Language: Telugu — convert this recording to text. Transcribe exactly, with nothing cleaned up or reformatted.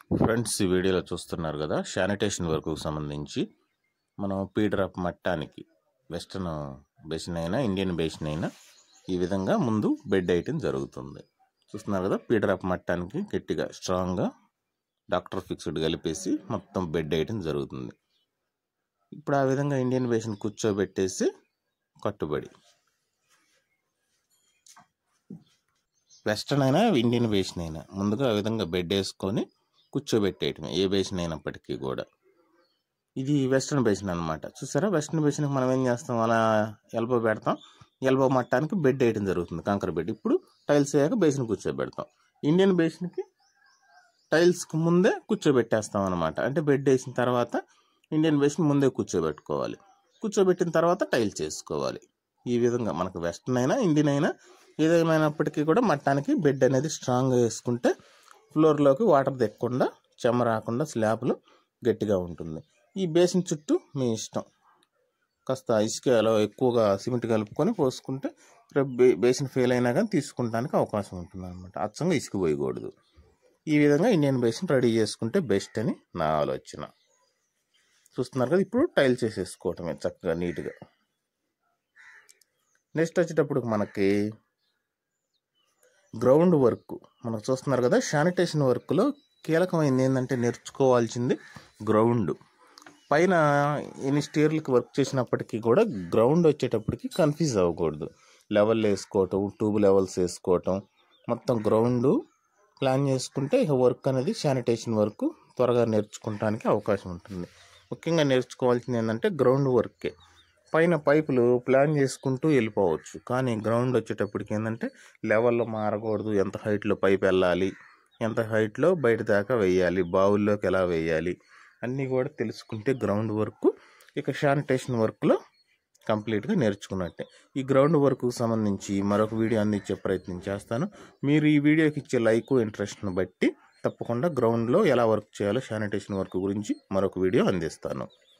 ఫ్రెండ్స్, ఈ వీడియోలో చూస్తున్నారు కదా, శానిటేషన్ వర్క్కు సంబంధించి మనం పీడ్రాప్ మట్టానికి వెస్టర్న్ బేసిన్ అయినా ఇండియన్ బేసిన్ అయినా ఈ విధంగా ముందు బెడ్ వేయటం జరుగుతుంది. చూస్తున్నారు కదా, పీడ్రాప్ మట్టానికి గట్టిగా స్ట్రాంగ్గా డాక్టర్ ఫిక్స్డ్ కలిపేసి మొత్తం బెడ్ వేయటం జరుగుతుంది. ఇప్పుడు ఆ విధంగా ఇండియన్ బేసిన్ కూర్చోబెట్టేసి కట్టుబడి వెస్టర్న్ అయినా ఇండియన్ బేసిన్ అయినా ముందుగా ఆ విధంగా బెడ్ వేసుకొని కూర్చోబెట్టేయటమే, ఏ బేసిన్ అయినప్పటికీ కూడా. ఇది వెస్టర్న్ బేసిన్ అనమాట. చూసారా, వెస్టర్న్ బేసిన్కి మనం ఏం చేస్తాం, అలా ఎల్బో పెడతాం, ఎల్బో మట్టానికి బెడ్ వేయడం జరుగుతుంది, కంకర బెడ్. ఇప్పుడు టైల్స్ వేయక బేసిన్ కూర్చోబెడతాం. ఇండియన్ బేసిన్కి టైల్స్కి ముందే కూర్చోబెట్టేస్తాం అనమాట. అంటే బెడ్ వేసిన తర్వాత ఇండియన్ బేసిన్ ముందే కూర్చోబెట్టుకోవాలి. కూర్చోబెట్టిన తర్వాత టైల్స్ చేసుకోవాలి. ఈ విధంగా మనకు వెస్టర్న్ అయినా ఇండియన్ అయినా ఏదేమైనప్పటికీ కూడా మట్టానికి బెడ్ అనేది స్ట్రాంగ్గా వేసుకుంటే ఫ్లోర్లోకి వాటర్ తెక్కకుండా, చెమ్మ రాకుండా స్లాబ్లు గట్టిగా ఉంటుంది. ఈ బేసిన్ చుట్టూ మీ ఇష్టం, కాస్త ఇసుకలో ఎక్కువగా సిమెంట్ కలుపుకొని పోసుకుంటే రేపు బేసిన్ ఫెయిల్ అయినా కానీ తీసుకుంటానికి అవకాశం ఉంటుంది అనమాట. అచ్చంగా ఇసుక పోయకూడదు. ఈ విధంగా ఇండియన్ బేసిన్ రెడీ చేసుకుంటే బెస్ట్ అని నా ఆలోచన. చూస్తున్నారు కదా, ఇప్పుడు టైల్ చేసేసుకోవటమే చక్కగా నీట్గా. నెక్స్ట్ వచ్చేటప్పుడు మనకి గ్రౌండ్ వర్క్. మనకు చూస్తున్నారు కదా, శానిటేషన్ వర్క్లో కీలకమైంది ఏంటంటే నేర్చుకోవాల్సింది గ్రౌండ్. పైన ఎన్ని స్టేర్లకు వర్క్ చేసినప్పటికీ కూడా గ్రౌండ్ వచ్చేటప్పటికి కన్ఫ్యూజ్ అవ్వకూడదు. లెవెల్ వేసుకోవటం, ట్యూబ్ లెవెల్స్ వేసుకోవటం, మొత్తం గ్రౌండ్ ప్లాన్ చేసుకుంటే ఇక వర్క్ అనేది శానిటేషన్ వర్క్ త్వరగా నేర్చుకోవడానికి అవకాశం ఉంటుంది. ముఖ్యంగా నేర్చుకోవాల్సింది ఏంటంటే గ్రౌండ్ వర్కే. పైన పైపులు ప్లాన్ చేసుకుంటూ వెళ్ళిపోవచ్చు, కానీ గ్రౌండ్ వచ్చేటప్పటికి ఏంటంటే లెవెల్లో మారకూడదు. ఎంత హైట్లో పైప్ వెళ్ళాలి, ఎంత హైట్లో బయట దాకా వేయాలి, బావుల్లోకి ఎలా వేయాలి అన్నీ కూడా తెలుసుకుంటే గ్రౌండ్ వర్క్ ఇక శానిటేషన్ వర్క్లో కంప్లీట్గా నేర్చుకున్నట్టే. ఈ గ్రౌండ్ వర్క్కు సంబంధించి మరొక వీడియో అందించే ప్రయత్నం చేస్తాను. మీరు ఈ వీడియోకి ఇచ్చే లైక్ ఇంట్రెస్ట్ను బట్టి తప్పకుండా గ్రౌండ్లో ఎలా వర్క్ చేయాలో శానిటేషన్ వర్క్ గురించి మరొక వీడియో అందిస్తాను.